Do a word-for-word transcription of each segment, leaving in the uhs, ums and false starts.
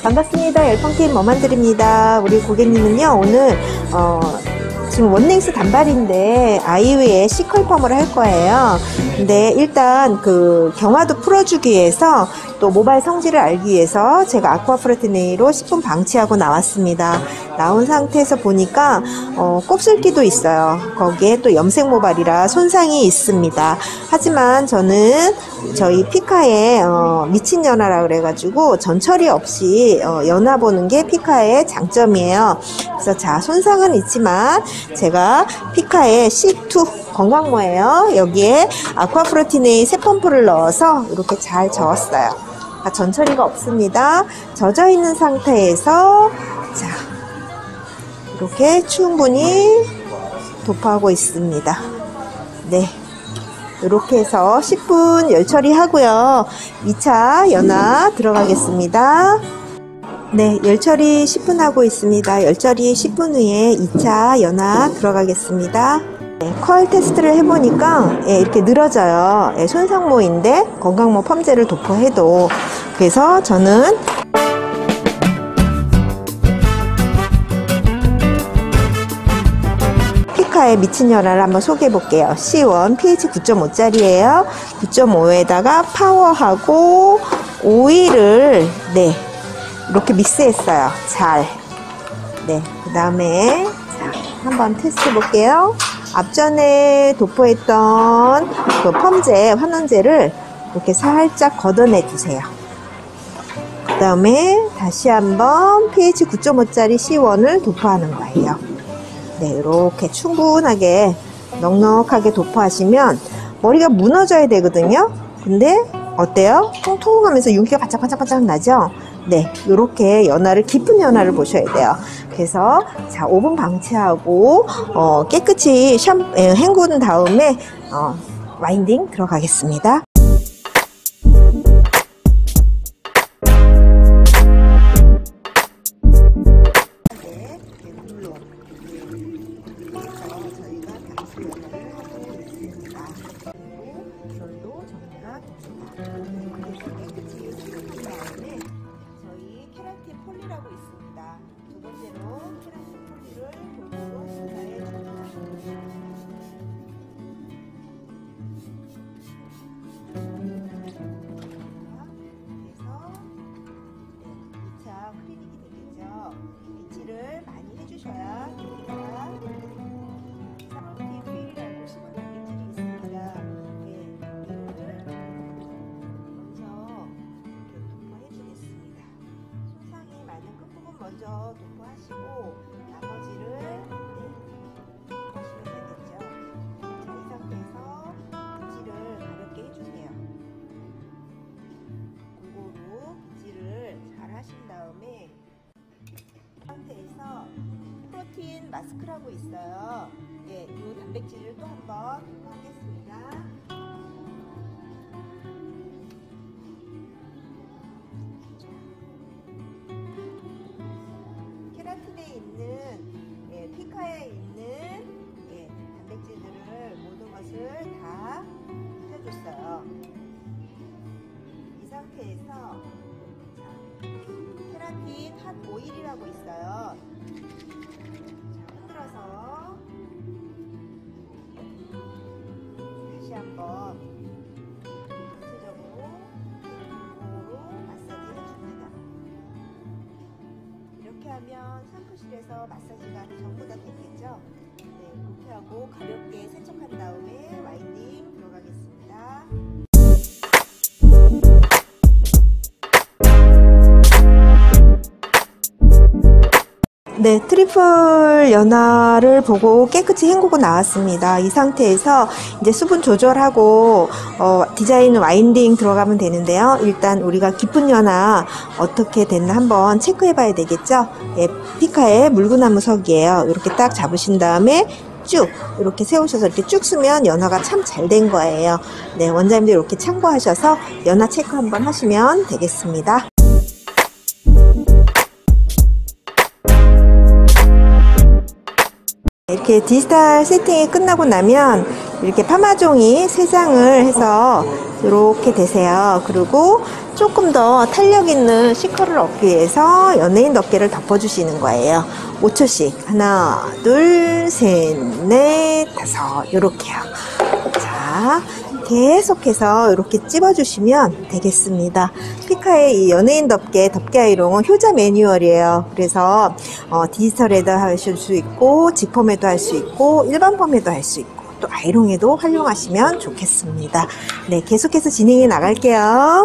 반갑습니다. 열펑팀 머만들입니다. 우리 고객님은요, 오늘 어, 지금 원넥스 단발인데 아이유의 시컬펌을 할 거예요. 근데 일단 그 경화도 풀어주기 위해서 또 모발 성질을 알기 위해서 제가 아쿠아프레티네이로 십 분 방치하고 나왔습니다. 나온 상태에서 보니까 어, 곱슬기도 있어요. 거기에 또 염색 모발이라 손상이 있습니다. 하지만 저는 저희 피카의 어, 미친 연화라 그래가지고 전처리 없이 어, 연화 보는 게 피카의 장점이에요. 그래서 자, 손상은 있지만 제가 피카의 씨 투 건강모예요. 여기에 아쿠아프레티네이 세 펌프를 넣어서 이렇게 잘 저었어요. 전처리가 없습니다. 젖어 있는 상태에서 자, 이렇게 충분히 도포하고 있습니다. 네, 이렇게 해서 십 분 열 처리하고요. 이 차 연화 들어가겠습니다. 네, 열 처리 십 분 하고 있습니다. 열 처리 십 분 후에 이 차 연화 들어가겠습니다. 네, 컬 테스트를 해보니까 예, 이렇게 늘어져요. 예, 손상모인데 건강모 펌제를 도포해도. 그래서 저는 피카의 미친 연화를 한번 소개해 볼게요. 씨 원 피에이치 구 점 오 짜리예요. 구 점 오에다가 파워하고 오일을 네, 이렇게 믹스했어요. 잘. 네, 그 다음에 자, 한번 테스트 해 볼게요. 앞전에 도포했던 그 펌제, 환원제를 이렇게 살짝 걷어내 주세요. 그 다음에 다시 한번 피에이치 구 점 오 짜리 씨 원을 도포하는 거예요. 네, 이렇게 충분하게 넉넉하게 도포하시면 머리가 무너져야 되거든요. 근데 어때요? 통통하면서 윤기가 바짝바짝바짝 나죠? 네, 이렇게 연화를, 깊은 연화를 보셔야 돼요. 그래서 자, 오 분 방치하고 어, 깨끗이 샴, 에, 헹군 다음에 어, 와인딩 들어가겠습니다. 네, 물로 그래서 저희가 방수 연화를 하고 있습니다. 그리고 결도 정리가 됩니다. 그래서 깨끗이 세척한 다음에 저희 케라틴 폴리라고 있습니다. 두 번째로 케라틴 폴리를 골고루 분사해 줍니다. 그래서 네, 이 차 클리닉이 되겠죠. 빗질을 많이 해주셔야 됩니다. 사모티 휠이라고 씹은 단백질이 있습니다. 네, 이거를 먼저 이렇게 도포해주겠습니다. 손상이 많은 끝부분 먼저 도포하시고 나머지를 네, 하시면 되겠죠. 자, 이 상태에서 빗질을 가볍게 해주세요. 골고루 빗질을 잘 하신 다음에 이 상태에서 프로틴 마스크라고 있어요. 예, 이 단백질을 또 한번 하겠습니다. 케라틴에 있는 예, 피카에 있는 예, 단백질들을 모든 것을 다 해줬어요. 이 상태에서 자, 케라틴 핫 오일이라고 있어요. 자, 흔들어서 다시 한번 전체적으로 골고루 마사지 해줍니다. 이렇게 하면 샴푸실에서 마사지가 전부 다 되겠죠? 네, 이렇게 하고 가볍게 세척한 다음에 와인딩 들어가겠습니다. 네, 트리플 연화를 보고 깨끗이 헹구고 나왔습니다. 이 상태에서 이제 수분 조절하고 어, 디자인 와인딩 들어가면 되는데요. 일단 우리가 깊은 연화 어떻게 됐나 한번 체크해 봐야 되겠죠. 예, 피카의 물구나무석이에요. 이렇게 딱 잡으신 다음에 쭉 이렇게 세우셔서 이렇게 쭉 쓰면 연화가 참 잘 된 거예요. 네, 원장님들 이렇게 참고하셔서 연화 체크 한번 하시면 되겠습니다. 이렇게 디지털 세팅이 끝나고 나면 이렇게 파마종이 세 장을 해서 이렇게 되세요. 그리고 조금 더 탄력 있는 C컬을 얻기 위해서 연예인 덮개를 덮어주시는 거예요. 오 초씩. 하나, 둘, 셋, 넷, 다섯. 요렇게요. 자, 계속해서 이렇게 찝어주시면 되겠습니다. 피카의 이 연예인 덮개, 덮개 아이롱은 효자 매뉴얼이에요. 그래서 어, 디지털에도 하실 수 있고, 직펌에도 할 수 있고, 일반 펌에도 할 수 있고, 또 아이롱에도 활용하시면 좋겠습니다. 네, 계속해서 진행해 나갈게요.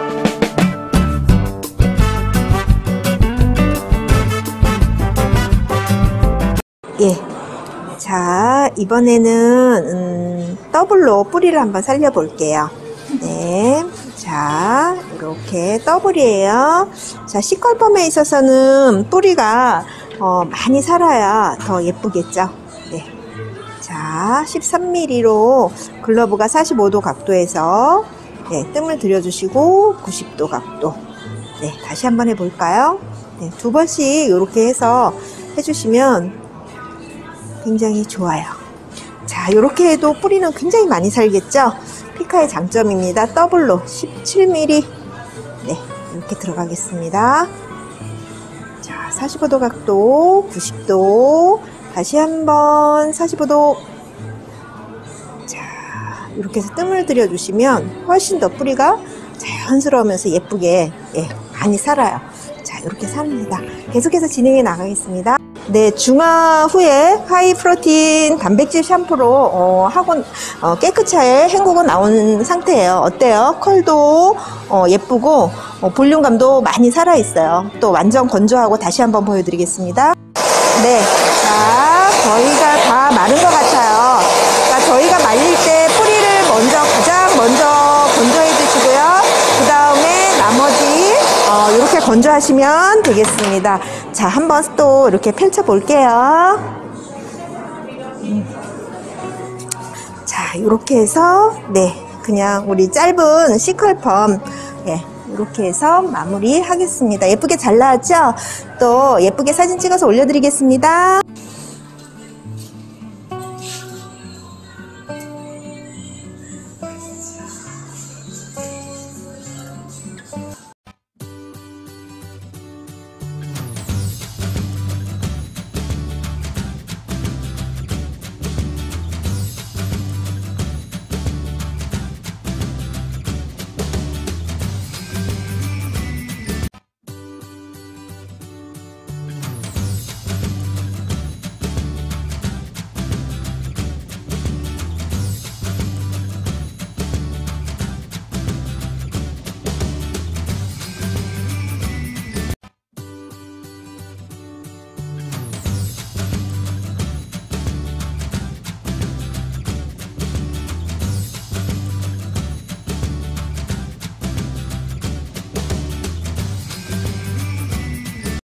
예. 자, 이번에는 음, 더블로 뿌리를 한번 살려볼게요. 네. 자, 이렇게 더블이에요. 자, C컬펌에 있어서는 뿌리가 어, 많이 살아야 더 예쁘겠죠. 네. 자, 십삼 밀리미터로 글러브가 사십오 도 각도에서 네, 뜸을 들여주시고 구십 도 각도. 네, 다시 한번 해볼까요? 네, 두 번씩 이렇게 해서 해주시면 굉장히 좋아요. 자, 이렇게 해도 뿌리는 굉장히 많이 살겠죠? 피카의 장점입니다. 더블로 십칠 밀리미터. 네, 이렇게 들어가겠습니다. 자, 사십오 도 각도, 구십 도. 다시 한번 사십오 도. 자, 이렇게 해서 뜸을 들여주시면 훨씬 더 뿌리가 자연스러우면서 예쁘게 예, 많이 살아요. 자, 이렇게 삽니다. 계속해서 진행해 나가겠습니다. 네, 중화 후에 하이 프로틴 단백질 샴푸로 어, 하고 어, 깨끗하게 헹구고 나온 상태예요. 어때요? 컬도 어, 예쁘고 어, 볼륨감도 많이 살아있어요. 또 완전 건조하고 다시 한번 보여드리겠습니다. 네, 자, 저희가 다 마른 것 같아요. 자, 저희가 말릴 때 뿌리를 먼저 가장 먼저 건조해 주시고요. 그 다음에 나머지 어, 이렇게 건조하시면 되겠습니다. 자, 한번 또 이렇게 펼쳐 볼게요. 음. 자, 이렇게 해서 네, 그냥 우리 짧은 C컬펌 예, 이렇게 해서 마무리 하겠습니다. 예쁘게 잘 나왔죠? 또 예쁘게 사진 찍어서 올려드리겠습니다.